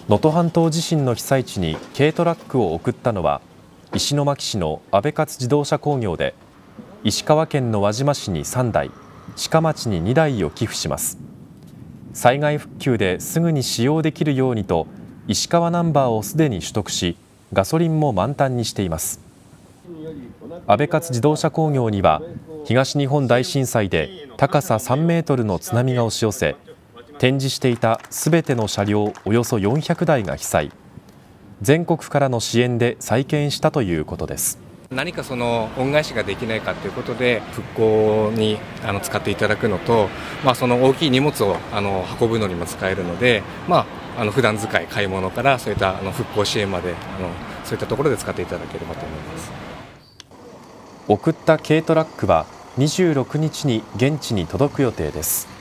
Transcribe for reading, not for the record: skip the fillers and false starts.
能登半島地震の被災地に軽トラックを送ったのは石巻市の阿部勝自動車工業で、石川県の輪島市に3台、志賀町に2台を寄付します。災害復旧ですぐに使用できるようにと石川ナンバーをすでに取得し、ガソリンも満タンにしています。阿部勝自動車工業には東日本大震災で高さ3メートルの津波が押し寄せ、展示していたすべての車両およそ400台が被災、全国からの支援で再建したということです。 何かその恩返しができないかということで復興に使っていただくのと、その大きい荷物を運ぶのにも使えるので、普段使い、買い物からそういった復興支援までそういったところで使っていただければと思います。 送った軽トラックは26日に現地に届く予定です。